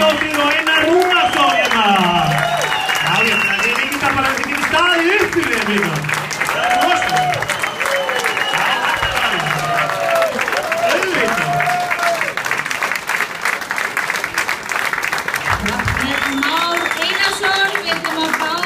Ólafsdóttir og Einar Rúnarsson hérna. Já, ég líka það bara að þið getur staðið upp fyrir þeim líka. Það er rosalega. Auðvitað. Már Einarsson, við ætlum að fá